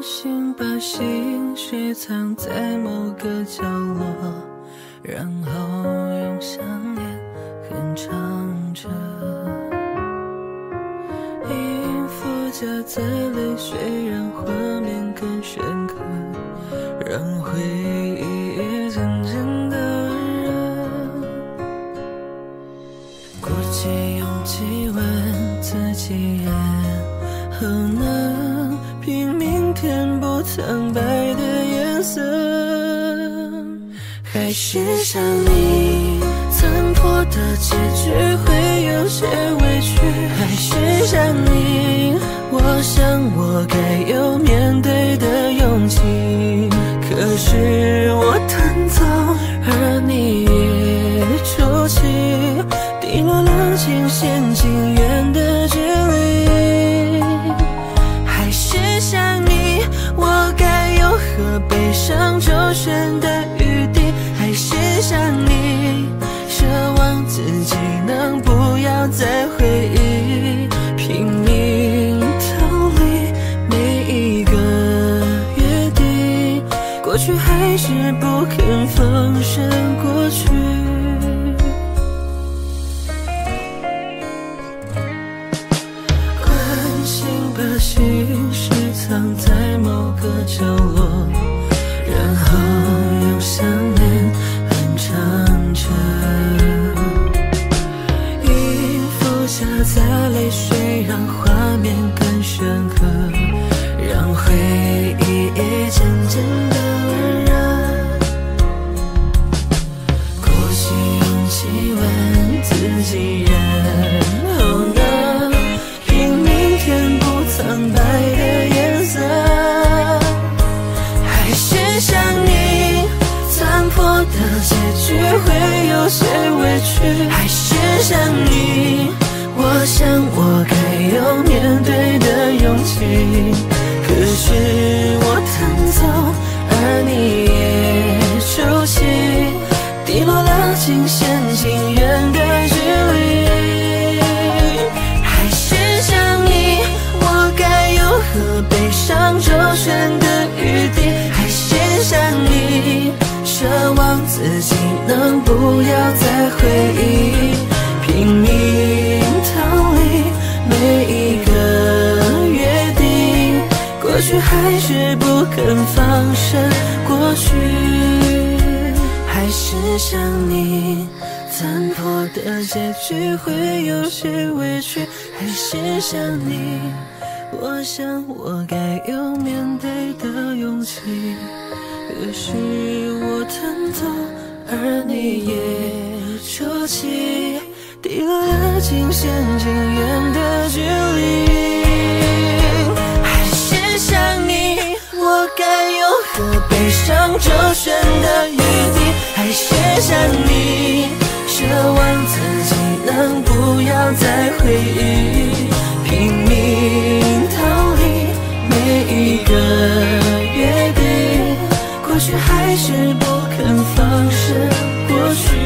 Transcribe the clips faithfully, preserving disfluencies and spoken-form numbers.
心把心事藏在某个角落，然后用想念哼唱着，音符夹杂泪水，让画面更深刻，让回忆也渐渐的温热。鼓起勇气问自己，然后能拼命填补苍白的颜色，还是像你残破的结局会有些委屈，还是像你我想我该有面对的勇气，可是我弹奏而你也出奇，低落了琴弦情缘的距离，还是像你我该有和悲伤周旋的余地，还是像你奢望自己能不要再回忆，拼命逃离每一个约定，过去还是不肯放生过去。关心把心事藏在某个角落，然后用想念哼唱着，音符夹杂泪水，让画面更深刻，让回忆也渐渐的温热。鼓起勇气问自己，然后呢拼命填补苍白的颜色，还是像你残破的结局会有些委屈，还是像你我想我该有面对的勇气，可是我弹奏而你也出奇，低落了琴弦情缘的距离，还是像你我该有和悲伤周旋的余地，还是像你奢望自己能不要再回忆，拼命逃离每一个约定，过去还是不肯放生过去，还是像你残破的结局会有些委屈，还是像你我想我该有面对的勇气，可是我弹奏而你也出奇，低落了琴弦情缘的距离，还是像你我该有和悲伤周旋的余地，还是像你奢望自己能不要再回忆，拼命逃离每一个约定，过去还是不肯放生过去。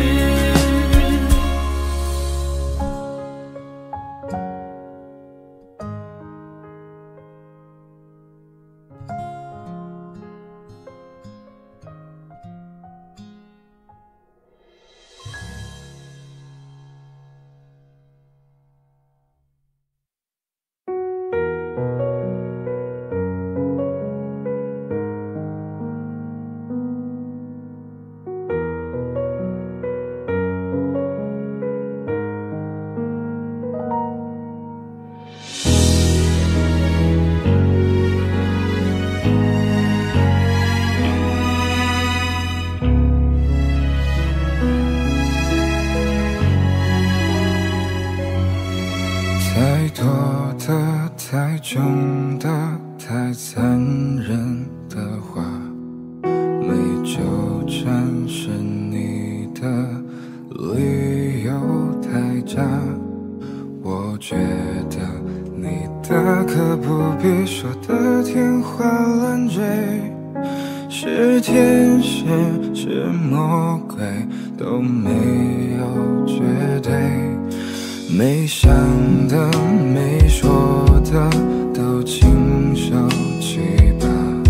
太多的、太重的、太残忍的话，没纠缠是你的理由太假。我觉得你大可不必说的天花乱坠，是天使是魔鬼都没有绝对，没想的没说的都亲手去吧。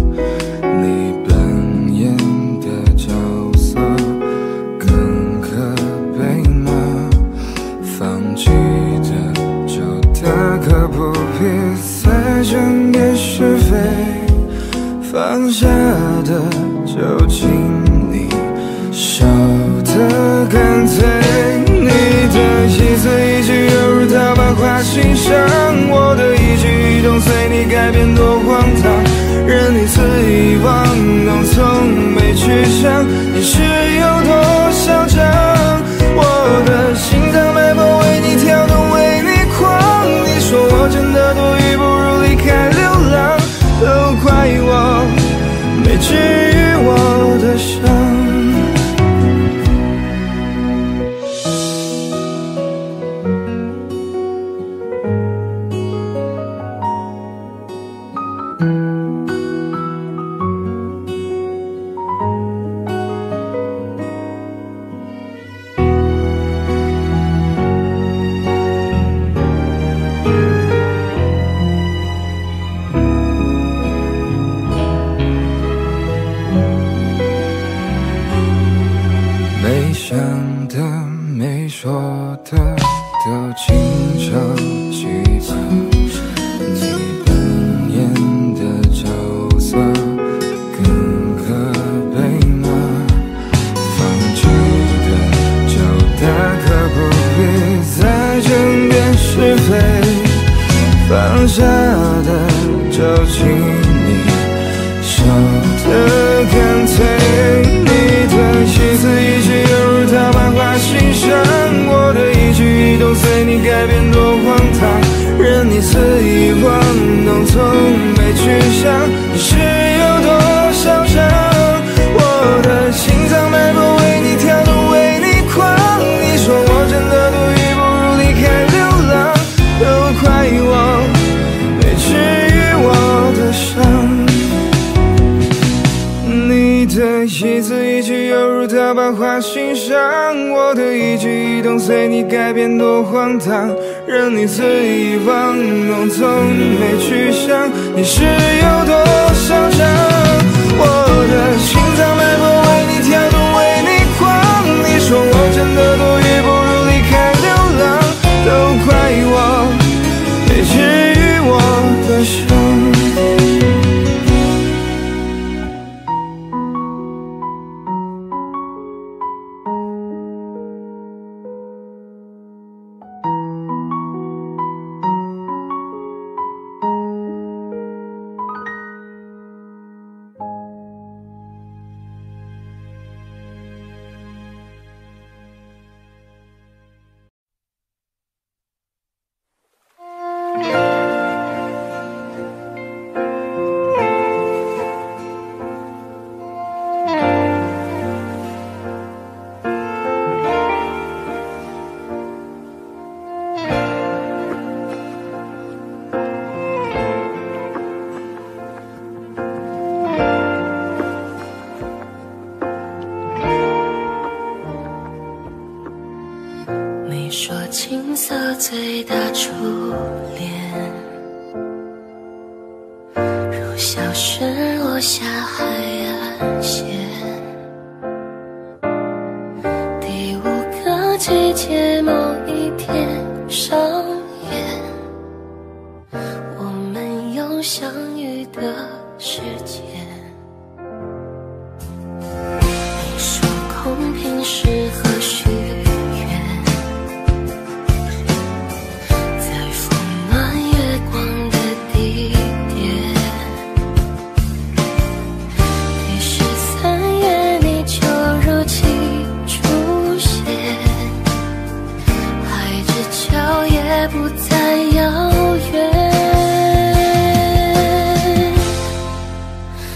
必再争辩是非，放下的就请你少得干脆。你的一字一句犹如刀疤划心上，我的一举一动随你改变多荒唐，任你肆意妄动，从没去想你是有多嚣张。我的心脏脉搏为你跳动，为你狂。你说我真的多余，不如离开流浪，都怪我没治愈我的伤。没想的没说的都经常记得，你扮演的角色更可悲吗？放弃的就大可不必再争辩是非，放下的就请你少得干脆。你的一字一句犹如刀疤划心上，我的一举一动随你改变多荒唐，任你肆意妄动，从没去想你是有多嚣张。我的心脏脉搏为你跳动，为你狂。你说我真的多余，不如离开流浪，都怪我没治愈我的伤。你的一字一句犹如刀疤划心上，我的一举一动随你改变多荒唐，任你肆意妄动，从没去想你是有多嚣张。我的心脏脉搏为你跳动，为你狂。你说我真的多余，不如离开流浪，都怪我没治愈我的伤。 说青涩最大初恋，如小雪落下海岸线，第五个季节某一天上演，我们有相遇的时间。你说空瓶适合许不再遥远，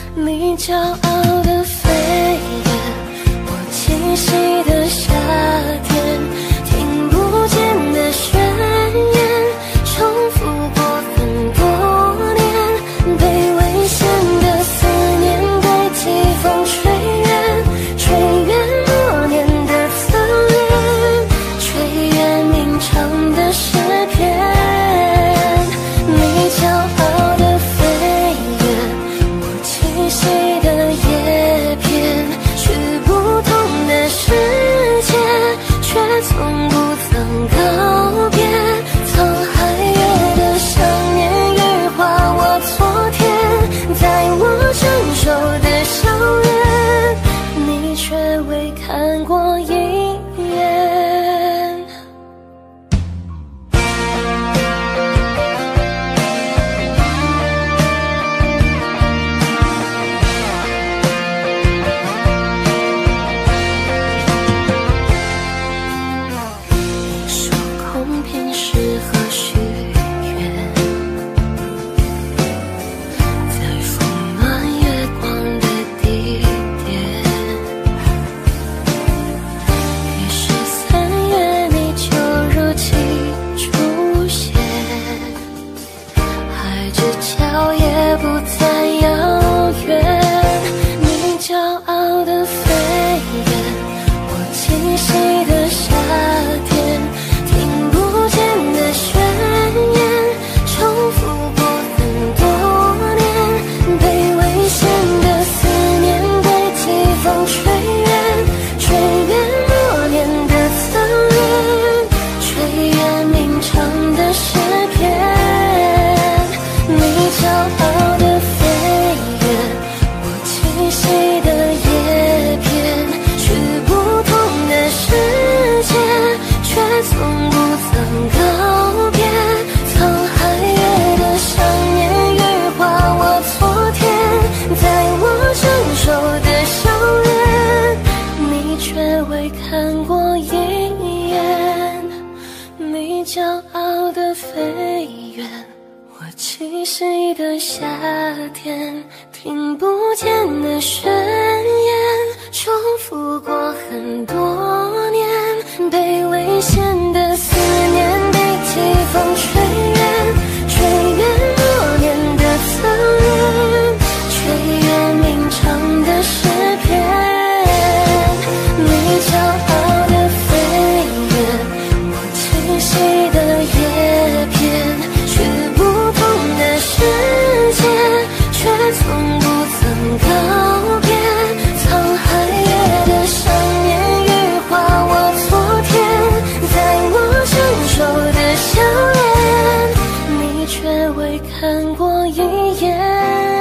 息的夏天，听不见的宣言，重复过很多年，被危险的思念被季风吹远，吹远多年的侧脸，吹远鸣唱的诗篇。你骄傲的飞远，我清晰的叶片，去不同的世界，却从不曾告别。沧海夜的想念羽化我昨天，在我成熟的笑脸，你却未看过一眼。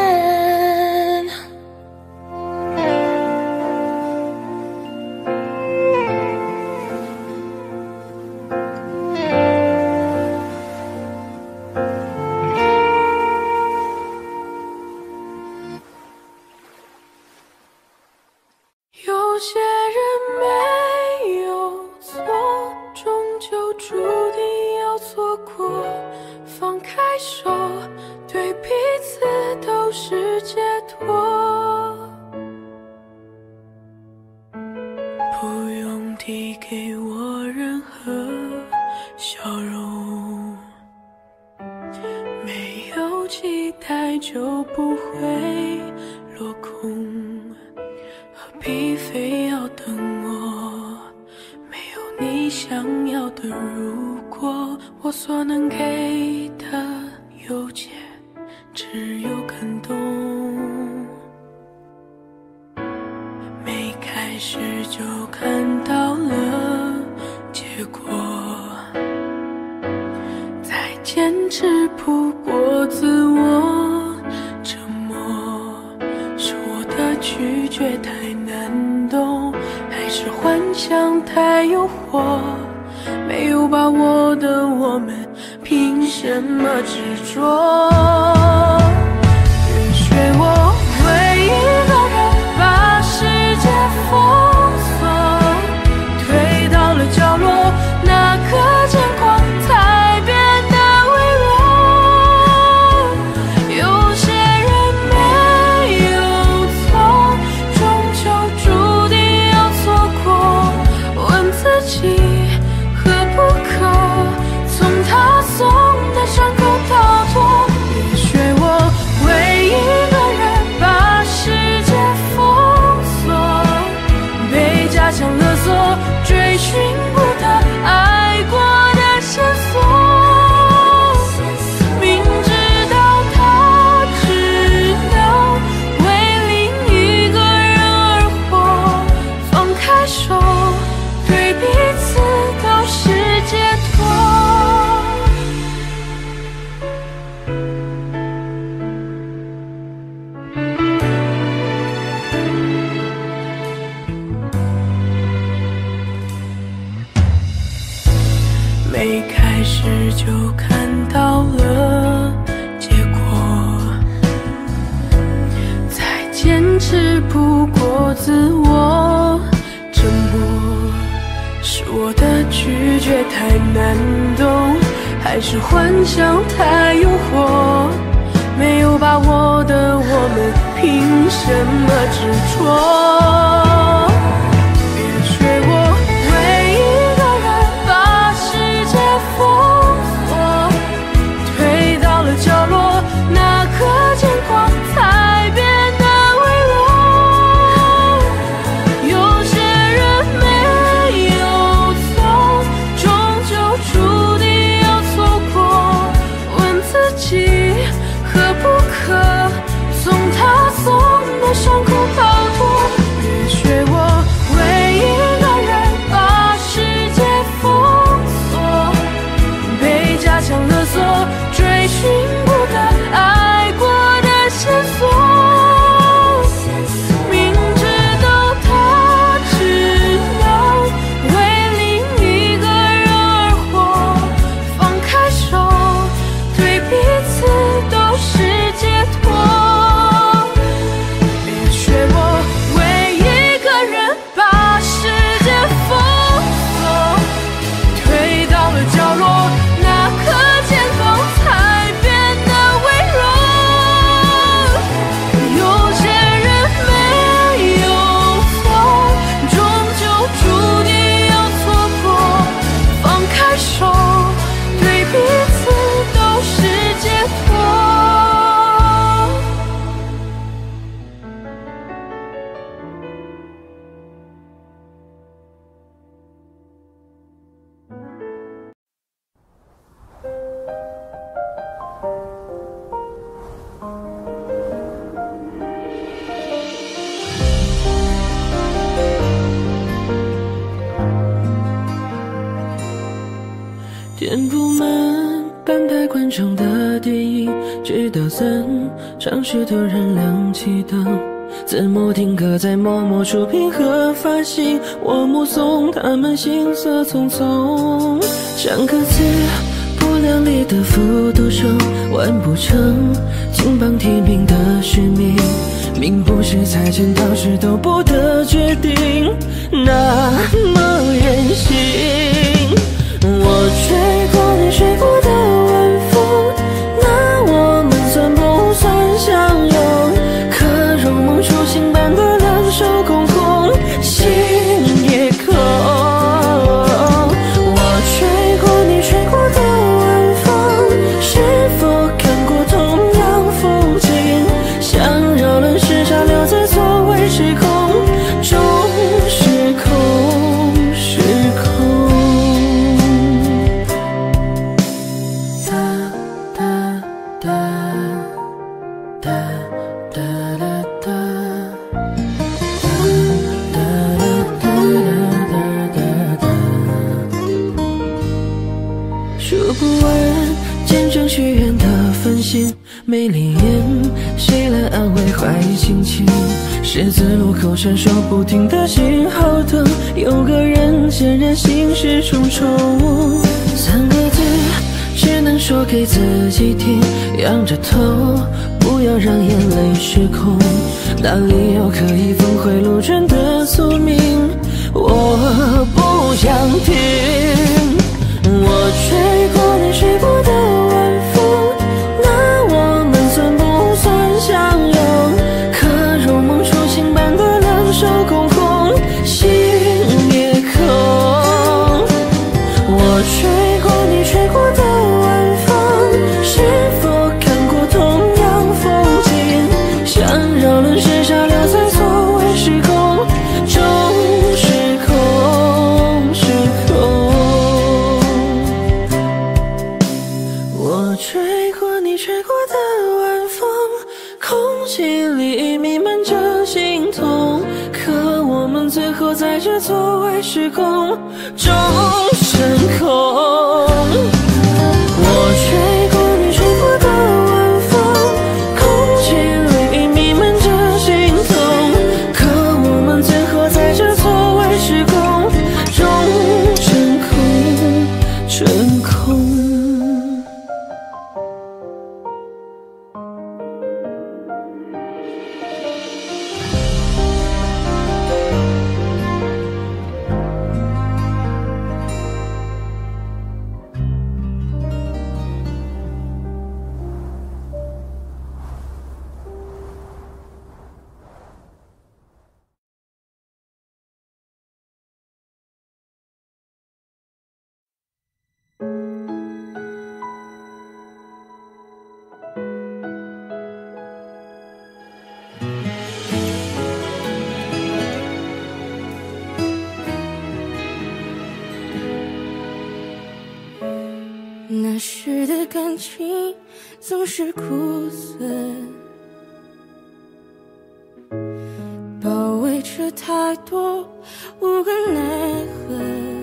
有些人没有错，终究注定要错过。放开手，对彼此都是解脱。不用递给我任何笑容，没有期待就不会落空。何必非要等我？没有你想要的如果，我所能给的有且只有感动。没开始就看到了结果，再坚持不过自我，折磨是我的拒绝太难懂，还是幻想太诱惑？没有把握的我们，凭什么执着？也许我会一个人把世界封锁，推到了角落，那颗牵挂才变得微弱。有些人没有错，终究注定要错过。问自己可不可从他送的伤口逃脱？也许我会一个人把世界封锁，被假象勒索，追寻不得爱过的线索。明知道他只能为另一个人而活，放开手，对彼此都是解脱。没开始就看到了结果，再坚持不过自我，折磨是我的拒绝太难懂，还是幻想太诱惑？没有把握的我们，凭什么执着？也许我会一个人把世界封锁，推到了角落，那颗牵挂才变得微弱。有些人没有错，终究注定要错过。问自己可不可从他送的伤口逃脱？也许我会一个人把世界封锁，被假象勒索，追寻不得爱过的线索。明知道他只能为另一个人而活，放开手，对彼此都是解脱。也许我填不满半排观众的电影，直到散场时突然亮起灯，字幕定格在默默触屏和发行，我目送他们行色匆匆，像个字不量力的复读生，完不成金榜题名的使命，命不是才剪刀石头布的决定，那么任性。我吹过你吹过的晚风，那我们算不算相拥？可如梦初醒般的两手空空，心也空。我吹过你吹过的晚风，是否看过同样风景？想绕轮时差留在座位时空中，时空时空。数不完见证许愿的繁星，没灵言，谁来安慰坏心情？十字路口闪烁不停的信号灯，有个人显然心事重重。三个字只能说给自己听，仰着头，不要让眼泪失控。哪里有可以峰回路转的宿命？我不想听。我吹过你吹过的晚风，那我们算不算相拥？可如梦初醒般的两手空空，心也空。我吹过你吹过的晚风，是否看过同样风景？想绕轮时差留在座位时空中，时空时空。我吹过你吹过的晚风，空气里弥漫着心痛，可我们最后在这座位时空中升空。我吹过你吹过的晚风，空气里弥漫着心痛，可我们最后在这座位时空中升空升空。 那时的感情总是苦涩，包围着太多无可奈何。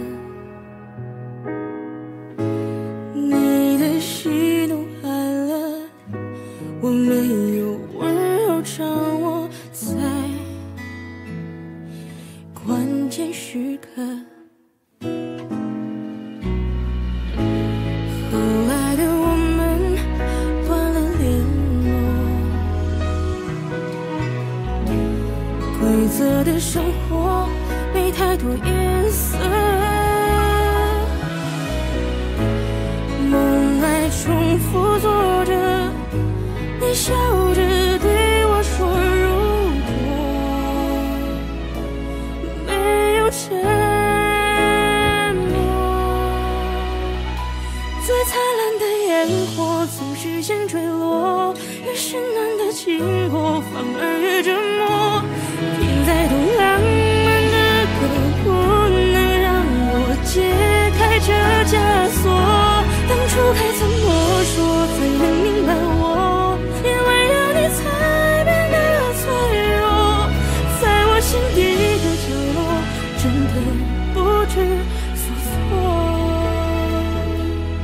你的喜怒哀乐，我没有温柔掌握在关键时刻。规则的生活没太多颜色，梦来重复做着，你笑着对我说，如果没有承诺，最灿烂的烟火总是先坠落，越是难的经过反而越折磨。再多浪漫的歌不能让我解开这枷锁，当初该怎么说才能明白我，因为有你才变得脆弱，在我心底的角落真的不知所措。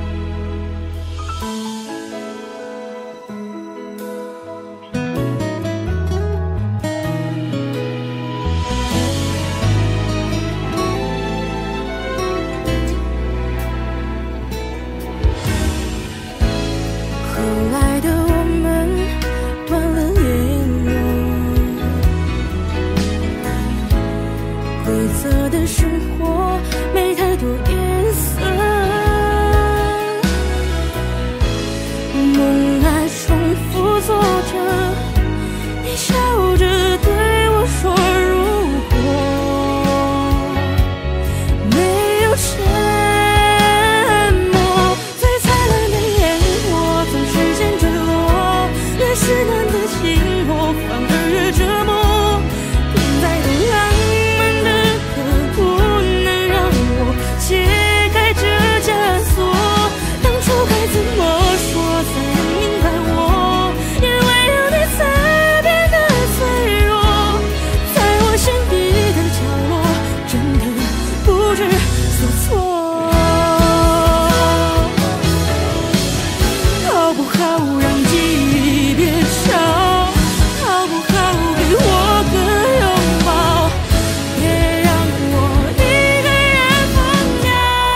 让记忆变少，好不好给我个拥抱，别让我一个人疯掉。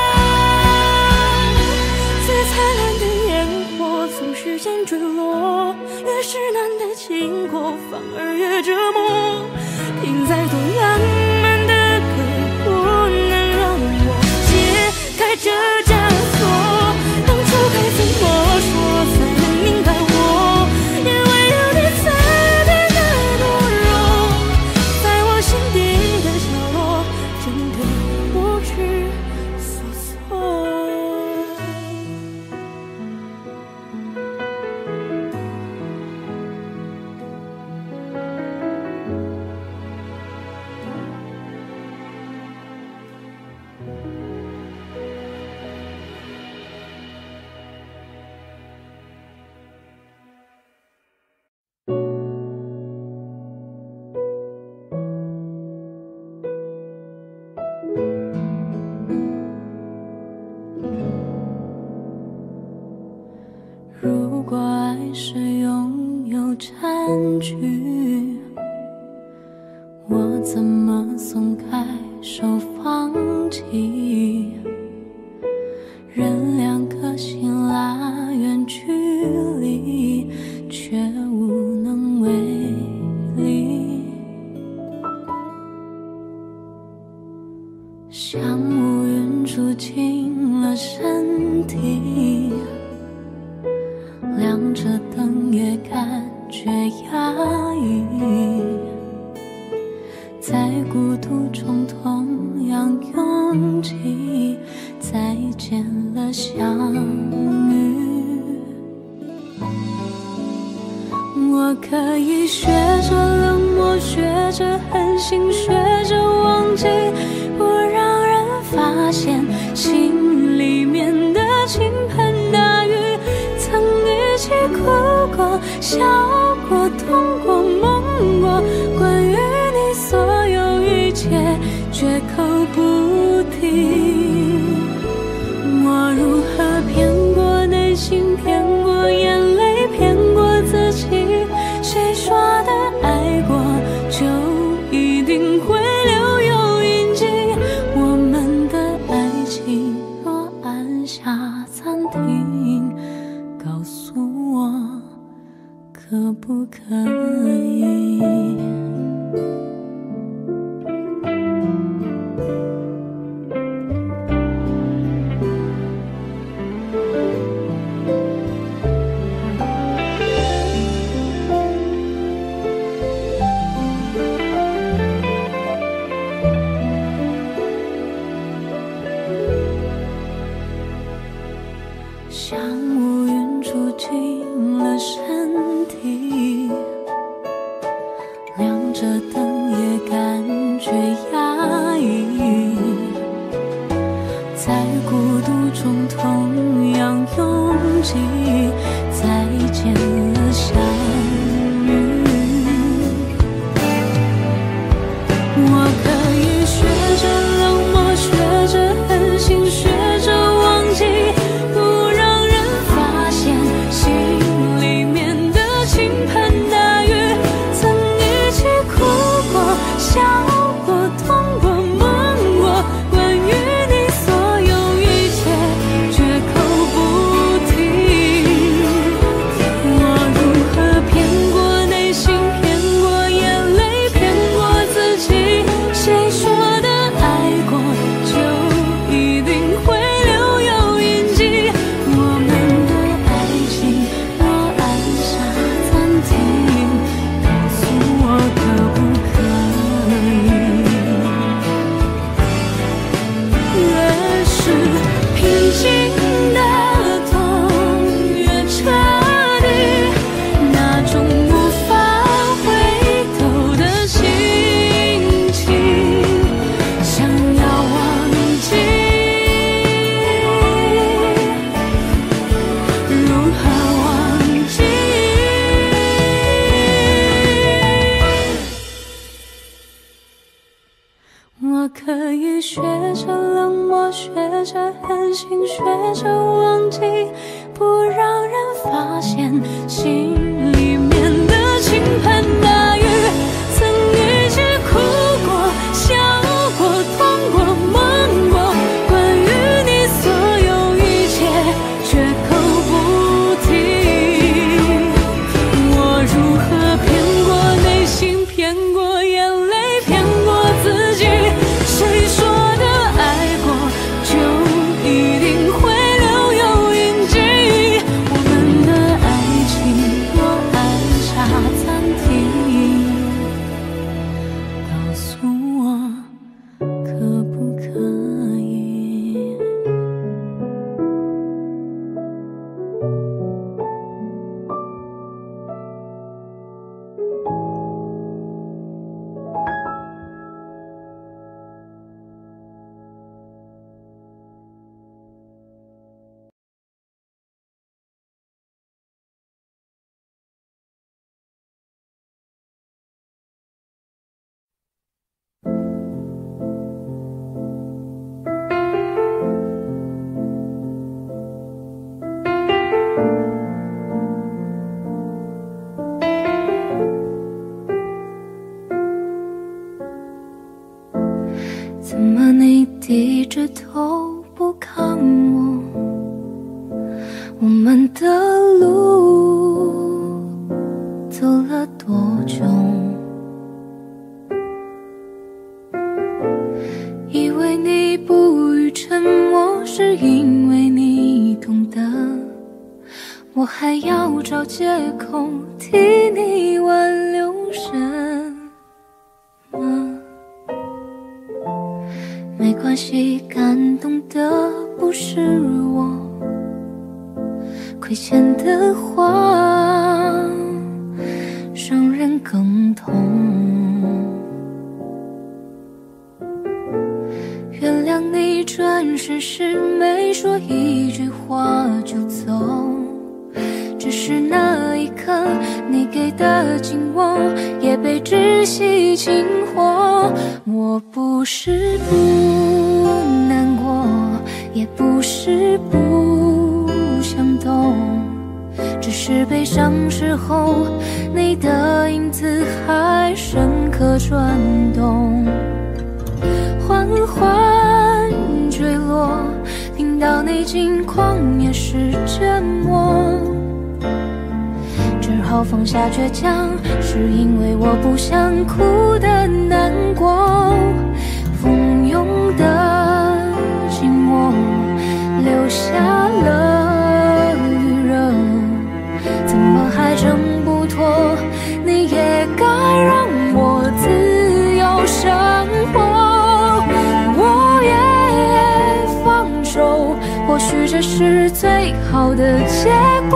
最灿烂的烟火总是先坠落，越是难的经过反而越折磨。听再多浪漫的歌，不能让我解开这枷锁。当初该怎么说才能明白我，因为有你才变得懦弱，在我心底的角落，真的不知所措。如果爱是拥有占据，我怎么松开手放弃？任两颗心拉远距离，却无能为力。像乌云住进了身体，亮着灯也感觉压抑，在孤独中同样拥挤，再见了相遇。我可以学着冷漠，学着狠心，学着忘记，不让人发现心里面的倾盆大雨。曾一起哭过，笑过，痛过，梦过，关于你所有一切绝口不提。我如何骗过内心，骗过眼泪，骗过自己？谁说的爱过就一定会留有印记？我们的爱情若按下暂停，告诉我可不可以？像乌云住进了身体，亮着灯也感觉压抑，在孤独中同样拥挤，再见了相遇。我可以学着冷漠，学着狠心，学着忘记，不让人发现心里面的倾盆大雨。曾一起哭过，笑过，痛过，梦过，关于你所有一切绝口不提。我如何骗过内心，骗过眼泪，骗过自己？谁说的爱过就一定会留有印记？我们的爱情若按下暂停，告诉我可不可以？越是平静的痛越彻底，那种无法回头的心情，想要忘记，如何忘记？我可以学着冷漠，学着狠心，学着忘记，不不让人发现心里面的倾盆大雨。曾一起哭过、笑过、痛过、梦过，关于你所有一切绝口不提。我如何骗过内心，骗过眼泪，骗过自己？谁说的爱过就一定会留有印记？我们的爱情若按下暂停，告诉我可不可以？怎么你低着头不看我？我们的路走了多久？以为你不语沉默，是因为你懂得，我还要找借口替你挽留什么？没关系，感动的不是我，亏欠的话伤人更痛。原谅你转身时没说一句话就走，只是那一刻你给的紧握也被窒息情火。我不是不难过，也不是不想懂，只是悲伤时候你的影子还深刻转动，缓缓坠落，听到你近况也是沉默，只好放下倔强，是因为我不想哭的难过。蜂拥的寂寞留下了余热，怎么还挣不脱？你也该让我自由生活，我也放手，或许这是最好的结果。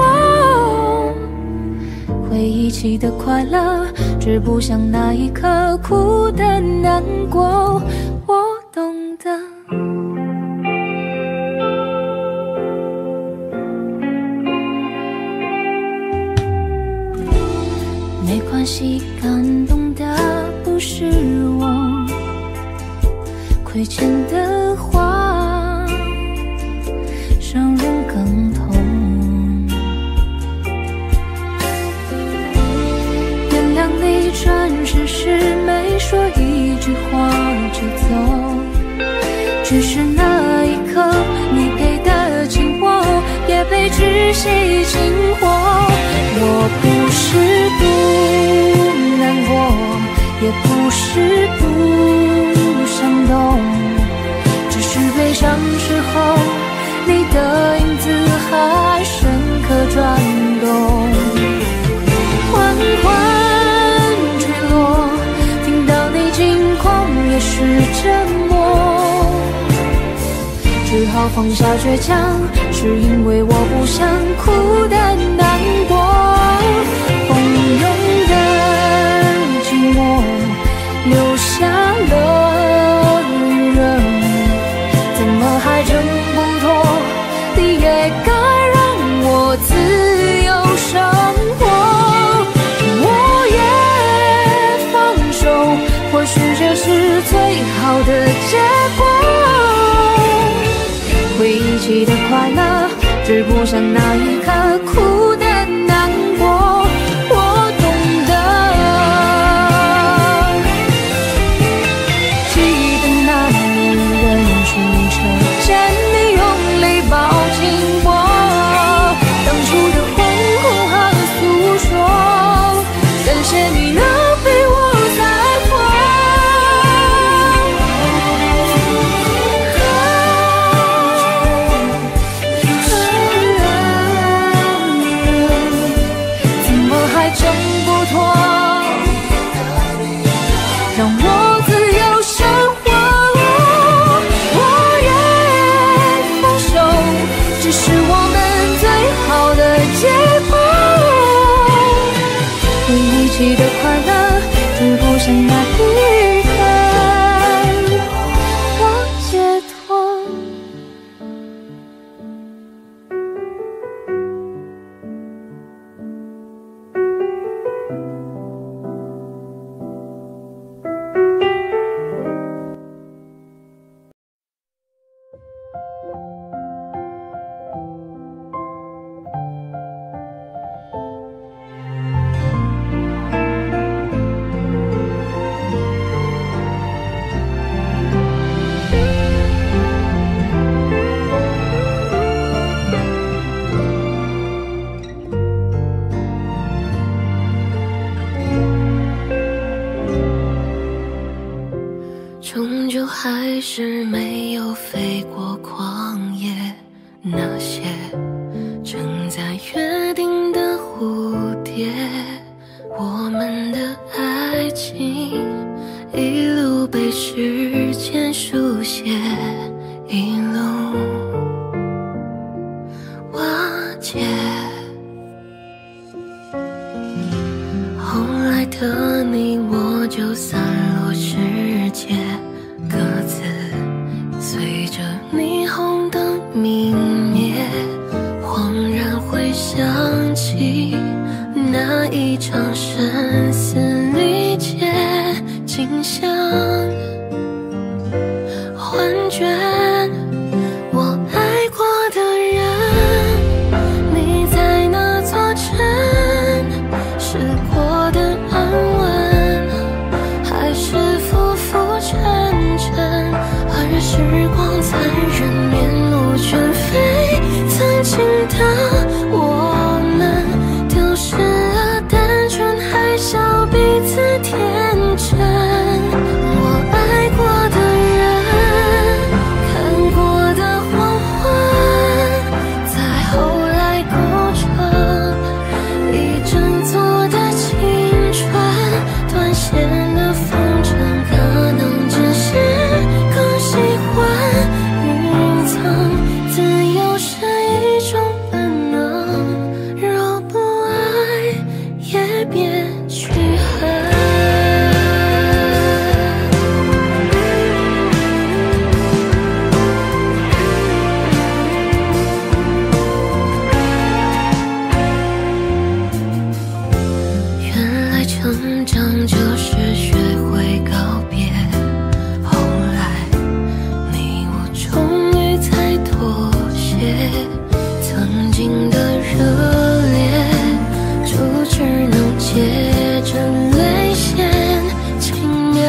回忆起的快乐，只不想那一刻哭的难过，我懂得。没关系，感动的不是我，亏欠的话伤人更痛。你转身时没说一句话就走，只是那一刻你给的紧握也被窒息情火。我不是不难过，也不是不想懂，只是悲伤时候你的影子还深刻转动，缓缓也是沉默，只好放下倔强，是因为我不想哭的难过。蜂拥的寂寞留下了余热，怎么还挣不脱？你也该让我自由生活。或许这是最好的结果，回忆起的快乐， 追不上那一刻哭的难过，我懂得。记得那年人群车站，你用力抱紧我，当初的惶恐和诉说，感谢你能陪我在过。怎么还挣不脱，让我自由生活。我愿放手，只是我们最好的结果。回忆起的快乐，追不上那一刻我解脱。终究还是没有飞过旷野，那些正在约定的蝴蝶，我们的爱情一路被时间书写，一路瓦解。后来的你我就散落世界，各自随着霓虹灯明灭，恍然回想起那一场生死离结，竟像幻觉。我爱过的人，你在那座城，是过的安稳，还是浮浮沉沉？而时光残忍，面目全非，曾经的我们丢失了单纯，还笑彼此天真。我爱过的人，看过的黄昏，在后来构成一整座的青春。断线的风筝可能只是更喜欢云层，自由是一种本能，若不爱也别去恨。原来成长就是学会告别，后来你我终于才妥协，曾经的热烈就只能借着泪腺轻描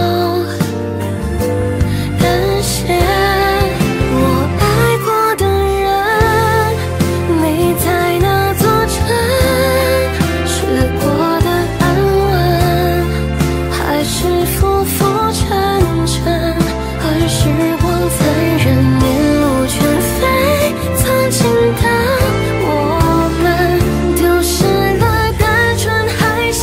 淡写。我爱过的人，你在那座城，是过的安稳，还是浮浮沉沉？而时光残忍，面目全非，曾经的我们丢失了单纯，还笑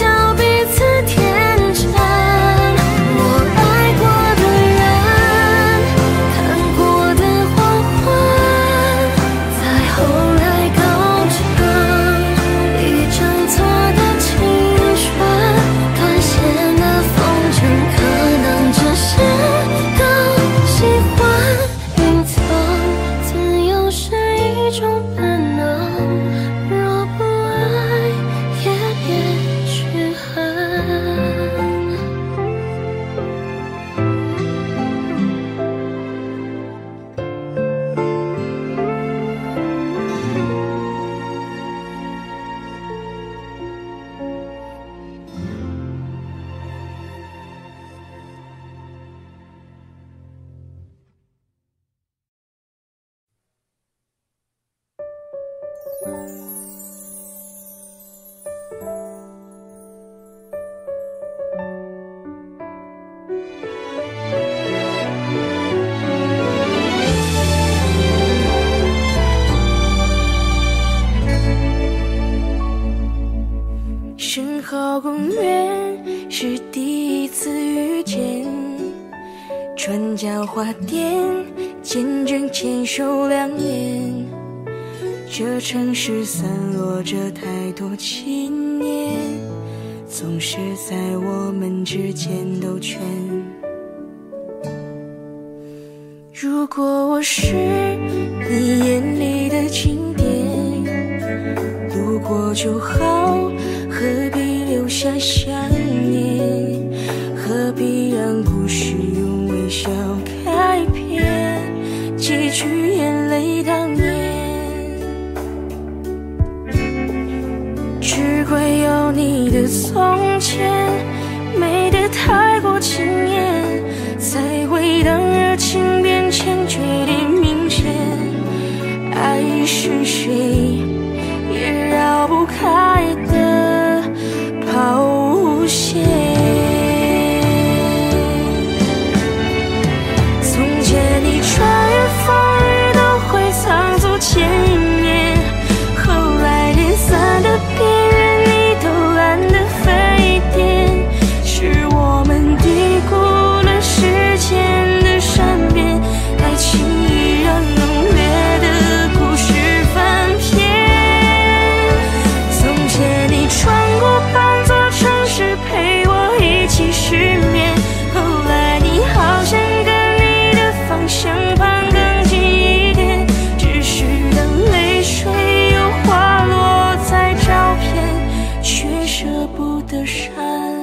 身后公园是第一次遇见，转角花店见证牵手两年，这城市散落着太多纪念，总是在我们之间兜圈。如果我是你眼里的经典，路过就好，何必留下想念？何必让故事用微笑开篇，几句眼泪当年？只怪有你的从前美得太过惊艳，才会当热情变迁决定明显。爱是谁也绕不开的抛线。从前你穿越风雨都会仓促见面，后来连伞的边缘你都懒得飞点，是我们低估了时间的善变，太轻易让浓烈的故事翻篇。从前你穿过半座城市陪我一起失眠，后来你好像跟你的方向盘更近一点，只是当泪水又滑落在照片，却舍不得删。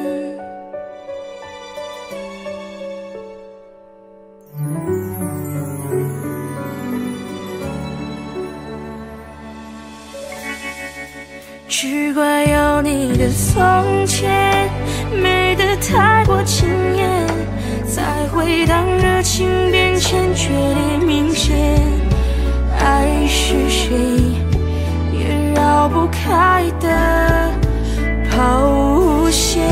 只怪有你的从前美得太过惊艳，才会当热情变迁决定明显。爱是谁也绕不开的抛线。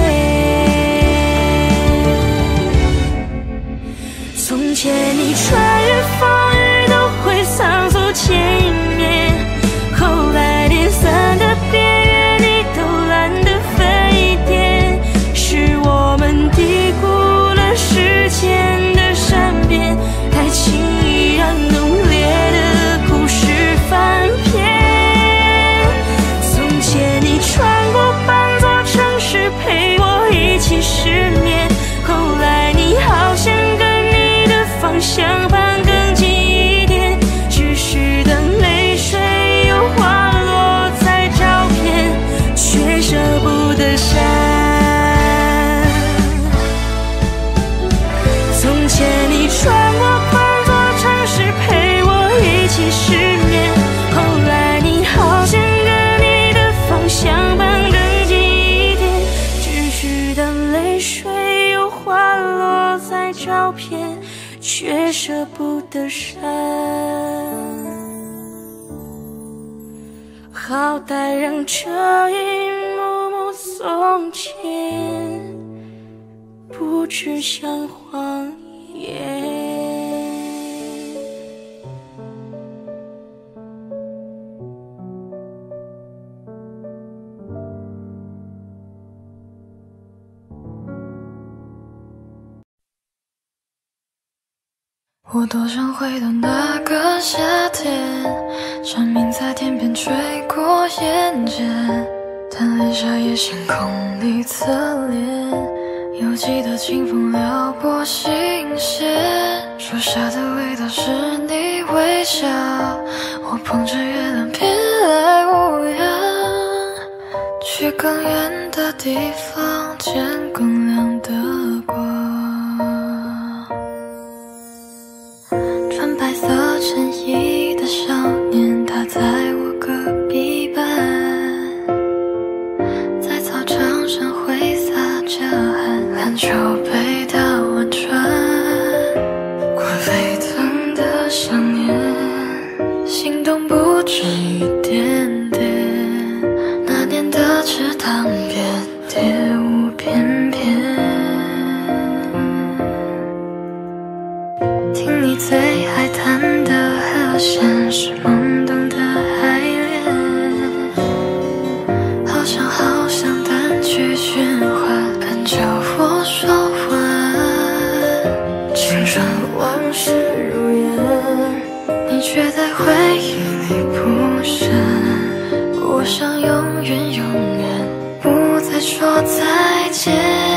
从前你穿越风雨都会仓促见面，后来连伞的边缘你都懒得飞点，是我们低估了时间的善变，太轻易让浓烈的故事翻篇。从前你穿过半座城市陪我一起失眠，后来你好像跟你的方向盘更近一点，只是当泪水又滑落在照片，却舍不得删。从前你穿过半座城市陪我一起失眠，后来你好像跟你的方向盘更近一点，只是当泪水又滑落在照片，却舍不得删。好歹让这一幕幕从前不只像谎言。 我多想回到那个夏天，蝉鸣在天边吹过眼间，但泪下也星空里侧脸，犹记得清风撩拨心弦，树下的味道是你微笑，我捧着月亮偏来无恙，去更远的地方见更亮的光。穿白色衬衣的少年，他在我隔壁班，在操场上挥洒着汗，篮球被他玩穿，快沸腾的想念，心动不止一点点，那年的池塘边蝶舞翩翩，听你最爱弹的和弦是懵懂的爱恋，好想好想的说再见。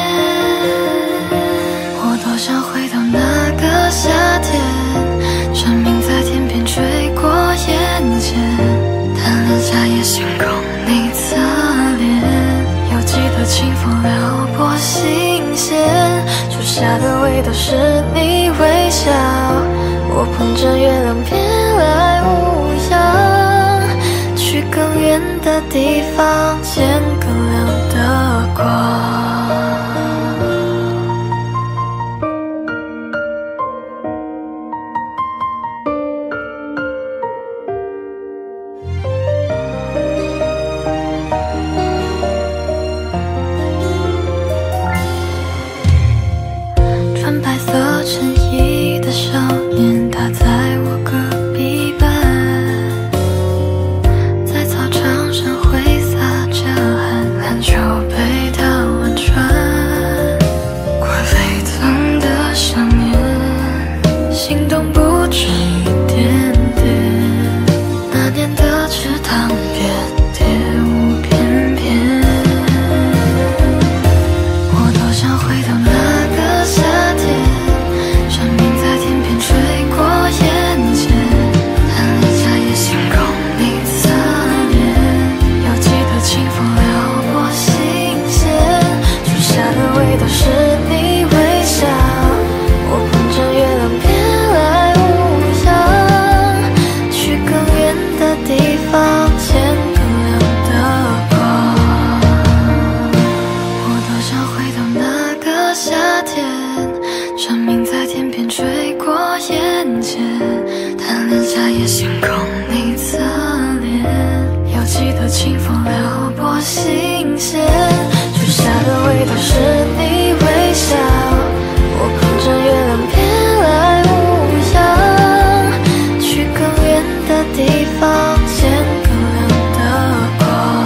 我多想回到那个夏天，蝉鸣在天边吹过眼前，贪恋夏夜星空你侧脸，犹记得清风撩拨心弦，树下的味道是你微笑，我捧着月亮别来无恙，去更远的地方见更亮的光。穿白色衬衣的少年，他在我隔壁班，在操场上挥洒着汗，篮球被他玩穿，快沸腾的想念，心动不止一点点，那年的池塘边蝶舞翩翩，我多想回到那个夏天，蝉鸣在天边吹过眼前，贪恋夏夜星空你侧脸，犹记得清风撩拨心弦，树下的味道是你微笑，我捧着月亮别来无恙，去更远的地方见更亮的光。我多想回到那个夏天，蝉鸣在天边吹过眼前，贪恋夏夜星空你侧脸，犹记得清风撩拨心弦，树下的味道是你微笑，我捧着月亮别来无恙，去更远的地方见更亮的光。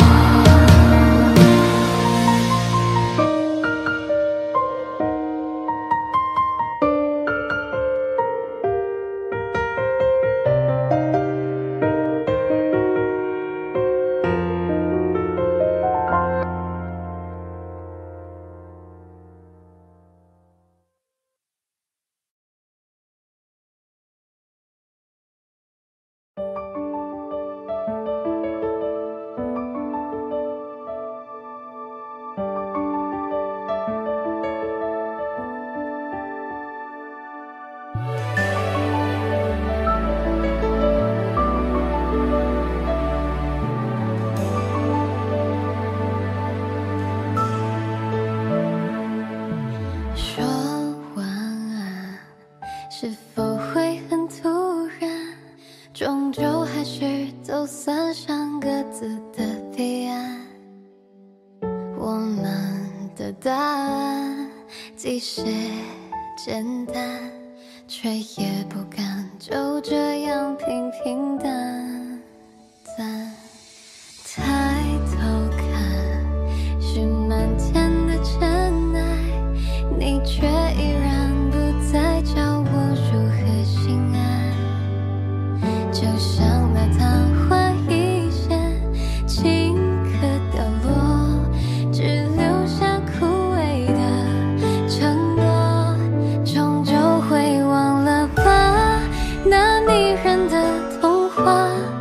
说晚安是否会很突然，终究还是走散上各自的彼岸，我们的答案既是简单，却也不敢就这样平平淡淡。抬头看是满天的尘埃，你却依然不再教我如何心安，就像那昙花一现，顷刻凋落，只留下枯萎的承诺，终究会忘了吧，那迷人的童话。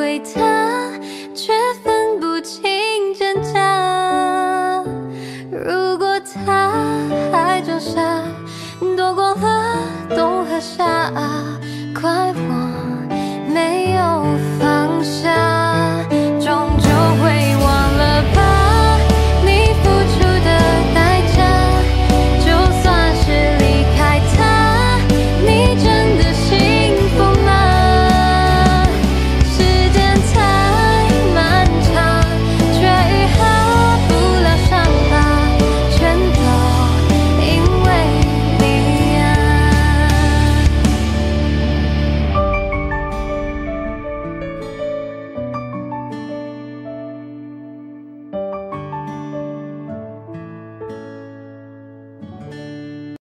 为他，却分不清真假。如果他还装傻，躲过了冬和夏，快活。